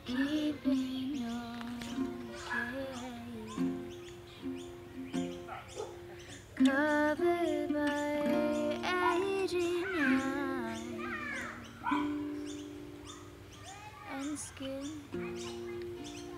keeping okay. Covered by aging eyes and skin